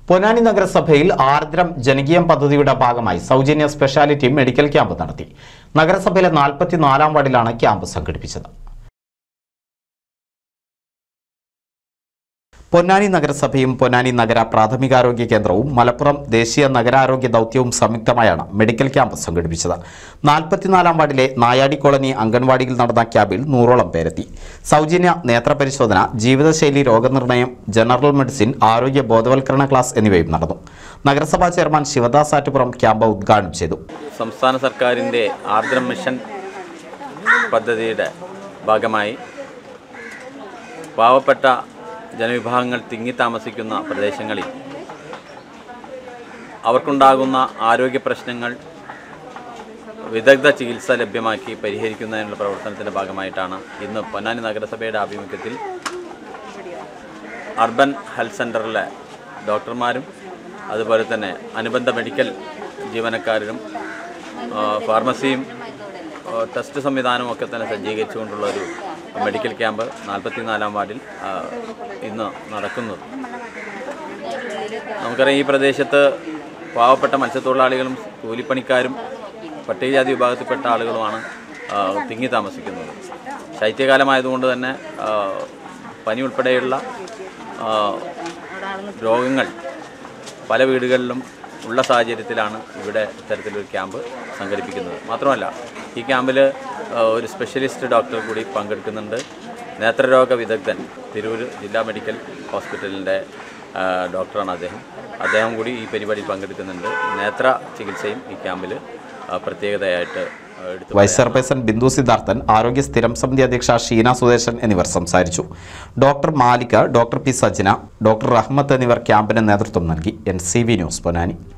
പൊന്നാനി നഗരസഭയിൽ ആർദ്രം ജനകീയം പദ്ധതിയുടെ ഭാഗമായി സൗജന്യ സ്പെഷ്യാലിറ്റി മെഡിക്കൽ ക്യാമ്പ് നടത്തി. നഗരസഭയിലെ 44-ാം വാർഡിലാണ് ക്യാമ്പ് സംഘടിപ്പിച്ചത്. പൊന്നാനി നഗരസഭയും പൊന്നാനി നഗര പ്രാഥമികാരോഗ്യ കേന്ദ്രവും മലപ്പുറം ദേശീയ നഗരാരോഗ്യ ദൗത്യവും സംയുക്തമായാണ് മെഡിക്കൽ ക്യാമ്പ് സംഘടിപ്പിച്ചത്. 44-ാം വാർഡിലെ നായാടി കോളനി അംഗൻവാടിയിൽ നടന്ന ക്യാമ്പിൽ 100ഓളം പേരെത്തി. സൗജന്യ നേത്രപരിശോധന, ജീവിതശൈലി രോഗനിർണയം, ജനറൽ മെഡിസിൻ, ആരോഗ്യ ബോധവൽക്കരണ ക്ലാസ് എന്നിവയും നടന്നു. നഗരസഭാ ചെയർമാൻ ശിവദാസ് ആറ്റുപുറം ക്യാമ്പ് ഉദ്ഘാടനം ചെയ്തു. സംസ്ഥാന സർക്കാരിൻ്റെ ആർദ്രം മിഷൻ പദ്ധതിയുടെ ഭാഗമായി പാവപ്പെട്ട ജനവിഭാഗങ്ങൾ തിങ്ങി താമസിക്കുന്ന പ്രദേശങ്ങളിൽ അവർക്കുണ്ടാകുന്ന ആരോഗ്യ പ്രശ്നങ്ങൾ വിദഗ്ധ ചികിത്സ ലഭ്യമാക്കി പരിഹരിക്കുന്നതിനുള്ള പ്രവർത്തനത്തിൻ്റെ ഭാഗമായിട്ടാണ് ഇന്ന് പൊന്നാനി നഗരസഭയുടെ ആഭിമുഖ്യത്തിൽ അർബൻ ഹെൽത്ത് സെൻ്ററിലെ ഡോക്ടർമാരും അതുപോലെ തന്നെ അനുബന്ധ മെഡിക്കൽ ജീവനക്കാരും ഫാർമസിയും ടെസ്റ്റ് സംവിധാനവും ഒക്കെ തന്നെ സജ്ജീകരിച്ചുകൊണ്ടുള്ള ഒരു മെഡിക്കൽ ക്യാമ്പ് 44-ാം വാർഡിൽ ഇന്ന് നടക്കുന്നത്. നമുക്കറിയാം, ഈ പ്രദേശത്ത് പാവപ്പെട്ട മത്സ്യത്തൊഴിലാളികളും കൂലിപ്പണിക്കാരും പട്ടികജാതി വിഭാഗത്തിൽപ്പെട്ട ആളുകളുമാണ് തിങ്ങി താമസിക്കുന്നത്. ശൈത്യകാലമായതുകൊണ്ട് തന്നെ പനി ഉൾപ്പെടെയുള്ള രോഗങ്ങൾ പല വീടുകളിലും ഉള്ള സാഹചര്യത്തിലാണ് ഇവിടെ ഇത്തരത്തിലൊരു ക്യാമ്പ് സംഘടിപ്പിക്കുന്നത്. മാത്രമല്ല, ഈ ക്യാമ്പിൽ ഒരു സ്പെഷ്യലിസ്റ്റ് ഡോക്ടർ കൂടി പങ്കെടുക്കുന്നുണ്ട്. നേത്രരോഗ വിദഗ്ധൻ, തിരൂർ ജില്ലാ മെഡിക്കൽ ഹോസ്പിറ്റലിൻ്റെ ഡോക്ടറാണ് അദ്ദേഹം കൂടി ഈ പരിപാടിയിൽ പങ്കെടുക്കുന്നുണ്ട്. നേത്ര ചികിത്സയും ഈ ക്യാമ്പിൽ പ്രത്യേകതയായിട്ട് എടുത്തു. വൈസ് ചെയർപേഴ്സൺ ബിന്ദു സിദ്ധാർത്ഥൻ, ആരോഗ്യ സ്ഥിരം സമിതി അധ്യക്ഷ ഷീന സുദേശൻ എന്നിവർ സംസാരിച്ചു. Doctor Malika, doctor P Sajna, doctor Rahmath എന്നിവർ ക്യാമ്പിന് നേതൃത്വം നൽകി. NCV news Ponnani.